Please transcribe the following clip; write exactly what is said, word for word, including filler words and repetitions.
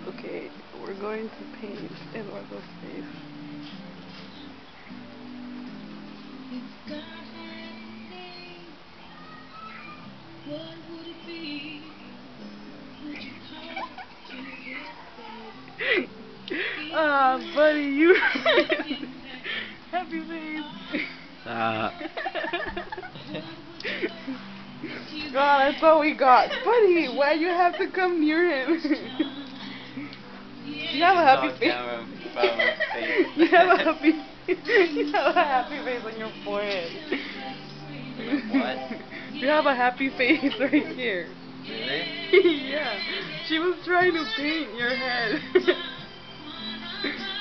Okay, we're going to paint Eduardo's face. What would it be? Would you call to Ah, buddy, you. Happy face. Uh, Oh, that's all we got. Buddy, why you have to come near him? You have a happy Dog face. camera found my face. You have a happy You have a happy face on your forehead. What? You have a happy face right here. Really? Yeah. She was trying to paint your head.